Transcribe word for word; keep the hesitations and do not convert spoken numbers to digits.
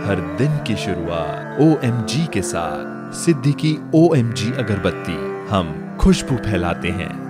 हर दिन की शुरुआत ओ एम जी के साथ। सिद्दीकी ओ एम जी अगरबत्ती, हम खुशबू फैलाते हैं।